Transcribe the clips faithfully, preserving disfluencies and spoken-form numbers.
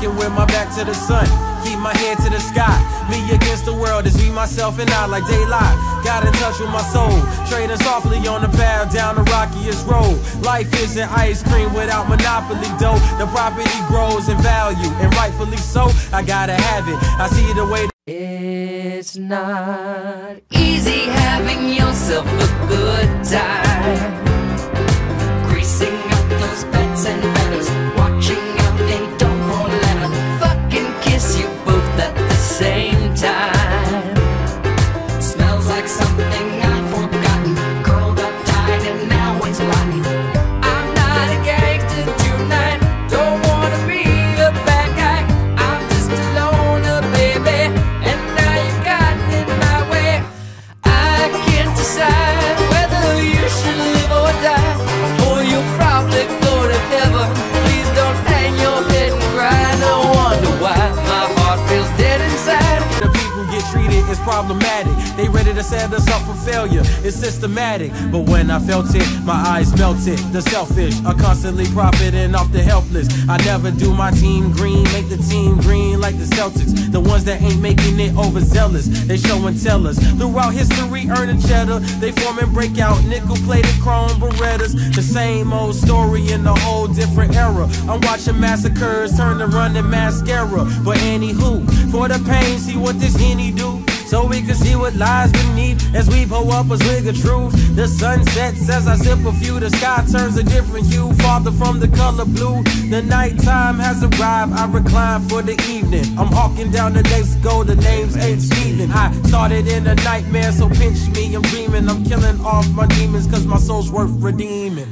walking with my back to the sun. Keep my head to the sky. Me against the world is me, myself, and I like daylight. Got in touch with my soul. Trading softly on the path down the rockiest road. Life isn't ice cream without monopoly dough. The property grows in value, and rightfully so. I gotta have it. I see the way. It's not easy having yourself a good time. Greasing up those bets and betters, watching out they don't fall out. Fucking kiss you both at the same time. Smells like something I've forgotten, curled up tight and now it's rotten. I'm not a gangster tonight, don't wanna be a bad guy. I'm just a loner, baby, and now you got in my way. I can't decide whether you should live or die, or you'll probably go to heaven. Please don't hang your head and cry. No wonder why my heart feels dead inside. The people get treated as problematic. They ready to set us up for failure. It's systematic. But when I felt it, my eyes melted. The selfish are constantly profiting off the helpless. I never do my team green, make the team green like the Celtics. The ones that ain't making it overzealous, they show and tell us. Throughout history, earning cheddar, they form and break out nickel-plated chrome Berettas. The same old story in a whole different era. I'm watching massacres turn to running mascara. But anywho, for the pain, see what this Henny do, so we can see what lies beneath as we pull up a swig of truth. The sun sets as I sip a few. The sky turns a different hue, farther from the color blue. The nighttime has arrived, I recline for the evening. I'm hawking down the next goal, the names ain't Steven. I started in a nightmare, so pinch me, I'm dreaming. I'm killing off my demons, cause my soul's worth redeeming.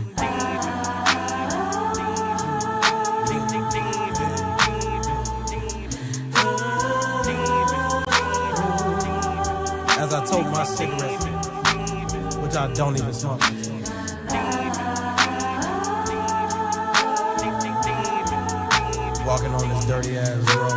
As I told my cigarette, which I don't even smoke. Walking on this dirty ass road.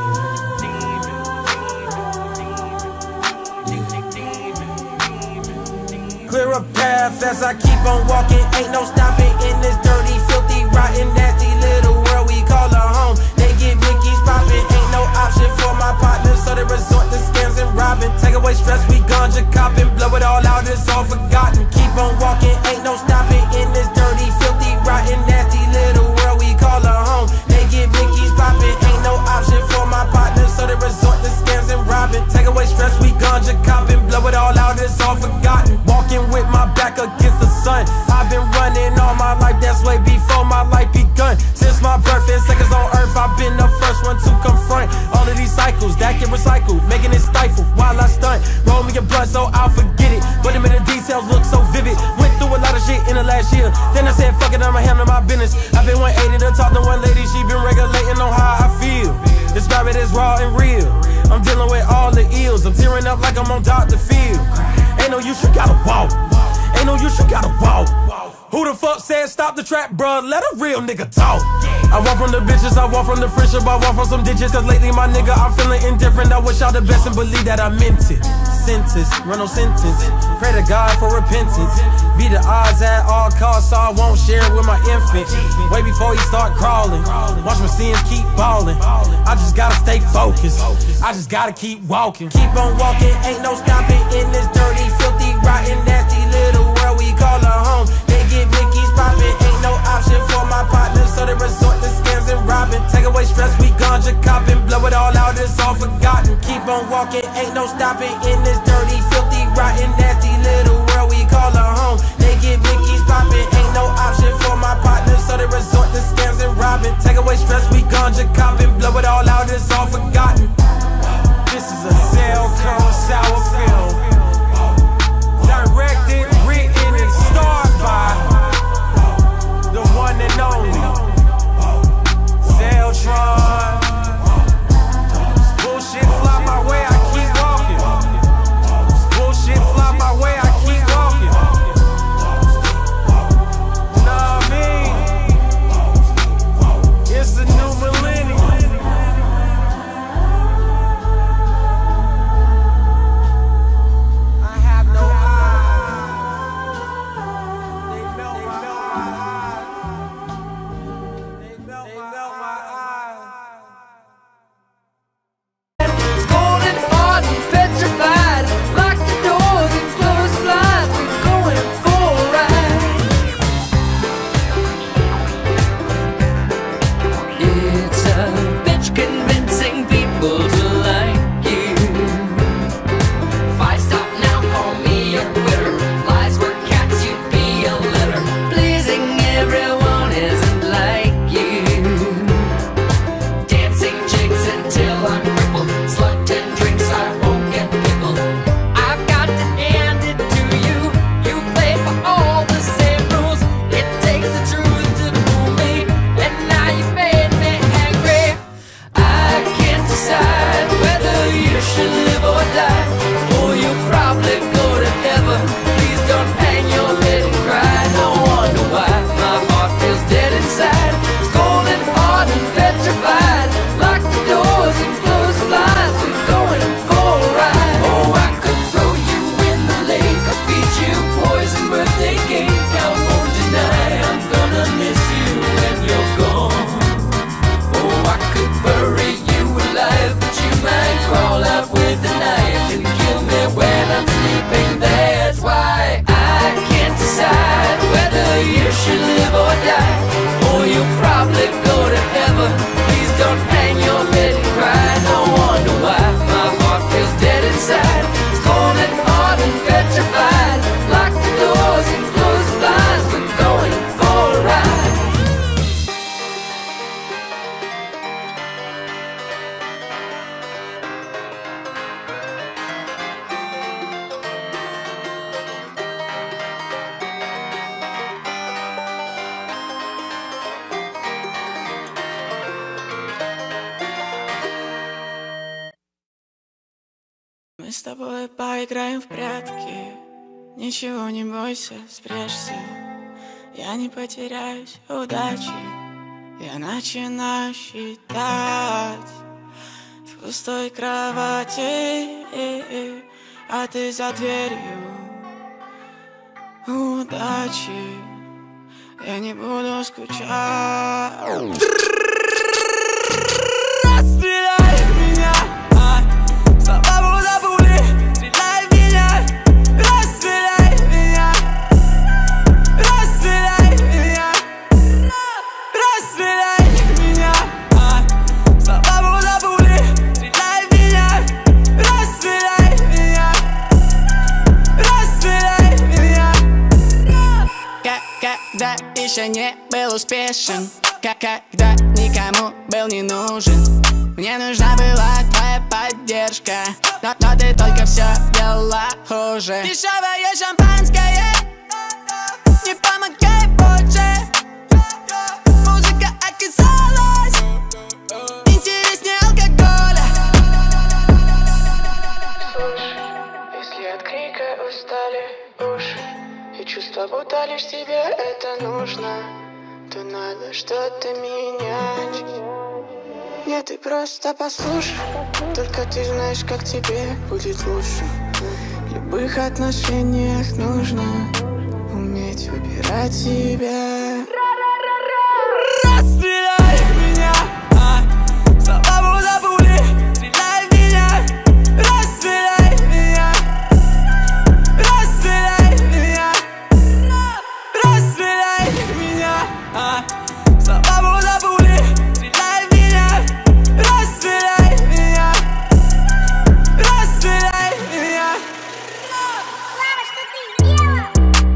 Clear a path as I keep on walking. Ain't no stopping in this dirty, filthy, rotten, nasty little world we call a home. They get blickies popping, ain't no option for my partners, so they resort to scams and robbing. Take away stress, we ganja copping, blow it all out, it's all forgotten. Keep on walking, ain't no stopping in this dirty, filthy, rotten, nasty little world we call a home. They get blickies popping, ain't no option for my partners, so they resort to scams and robbing. Take away stress, we ganja copping, blow it all out, it's all forgotten. Walking with my back against the sun. I've been running all my life, that's way before my life begun. Since my birth and seconds on earth, I've been the first one to confront all of these cycles that get recycled, making it stifle while I stunt. Roll me a blunt so I'll forget it, but the minute details look so vivid. Went through a lot of shit in the last year, then I said fuck it, I'ma handle my business. I've been one eighty to talk to one lady, she been regulating on how I feel. Describe it as raw and real. I'm dealing with all the ills, I'm tearing up like I'm on Doctor Phil. Ain't no use, you gotta walk. Ain't no use, you gotta walk. Who the fuck said stop the trap, bruh? Let a real nigga talk. I walk from the bitches, I walk from the friendship, I walk from some ditches. Cause lately my nigga, I'm feeling indifferent. I wish y'all the best and believe that I meant it. Sentence, run no sentence. Pray to God for repentance. Be the odds at all costs, so I won't share it with my infant. Way before he start crawling, watch my sins keep balling. I just gotta stay focused, I just gotta keep walking. Keep on walking, ain't no stopping in this dirty, filthy, rotten, nasty little world we call a home. They get blickies popping, ain't no option for my partners, so they resort to scams and robbing. Take away stress, we ganja copping, blow it all out, it's all forgotten. Keep on walking, ain't no stopping in this dirty, filthy, rotten, nasty little world we call a home. They get blickies popping, ain't no option for my partners, so they resort to scams and robbing. Take away stress, we ganja copping, blow it all out, it's all forgotten. This is a Cell Cone sour film, directed, written, and starred by the one and only Celltron. Bullshit fly my way, I keep walking. Bullshit fly my way, I keep walking. Know what I mean? It's a new millennium. тобой поиграем в прятки. Ничего не бойся, спрячься. Я не потеряюсь, удачи. Я начинаю считать в пустой кровати, а ты за дверью. Удачи, я не буду скучать. Стреляй в меня, а, слова будто пули. Стреляй в меня, расстреляй меня, расстреляй меня, расстреляй меня, а, слова будто пули. Стреляй в меня, расстреляй меня, расстреляй меня. Когда еще не был успешен, когда никому был не нужен, мне нужна была твоя поддержка, но, но ты только все делала хуже. Дешевое шампанское, не помогай больше. Музыка оказалась интереснее алкоголя. Если от крика устали уши и чувства, будто лишь тебе это нужно, то надо что-то менять. Нет, ты просто послушай, только ты знаешь, как тебе будет лучше. В любых отношениях нужно уметь выбирать себя. Расстреляй меня, а, слова будто пули. Стреляй в меня, расстреляй меня, расстреляй меня, расстреляй меня, а, слова будто пули. Стреляй в меня, расстреляй меня, расстреляй меня. Слава, что ты сделала?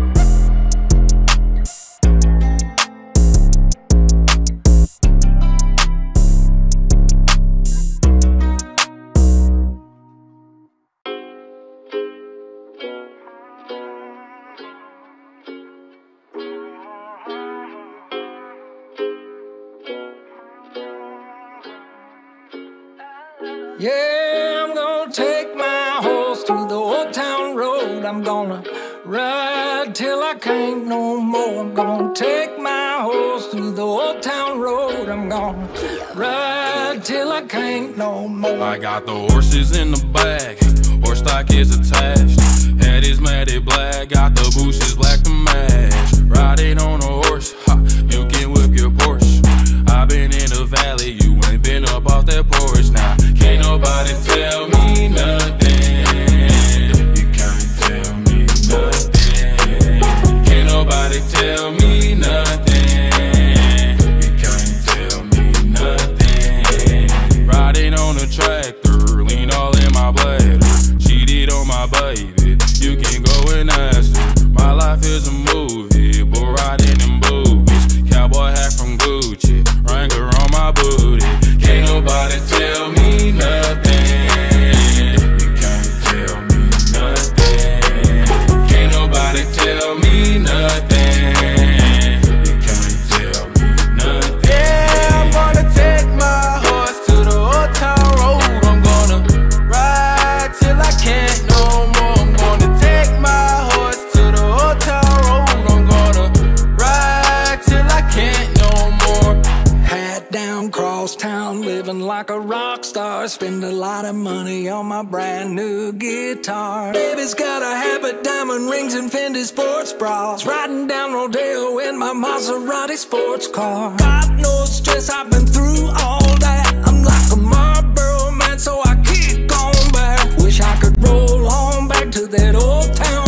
Yeah, I'm gonna take my horse to the old town road. I'm gonna ride till I can't no more. I'm gonna take my horse to the old town road. I'm gonna ride till I can't no more. I got the horses in the back, horse stock is attached. Head is matted black, got the bushes black to match. Riding on a horse, ha, you can whip your Porsche. I've been in the valley, you ain't been up off that porch. Now, can't nobody tell me nothing. You can't tell me nothing. Can't nobody tell me nothing. You can't tell me nothing. Riding on a tractor, lean all in my bladder. Cheated on my baby, you can go and ask her. My life is a movie, but riding in boobies. Cowboy hat from Gucci, Wrangler on my booty. Can't nobody tell me nothing. You can't tell me nothing. Can't nobody tell me nothing. You can't tell me nothing. Yeah, I'm gonna take my horse to the old town road. I'm gonna ride till I can't no more. I'm gonna take my horse to the old town road. I'm gonna ride till I can't no more. Hat down, cross town, living like a rock star. Spend a lot of money on my brand new guitar. Baby's got a habit, diamond rings and Fendi sports bras. Riding down Rodeo in my Maserati sports car. Got no stress, I've been through all that. I'm like a Marlboro man, so I keep going back. Wish I could roll on back to that old town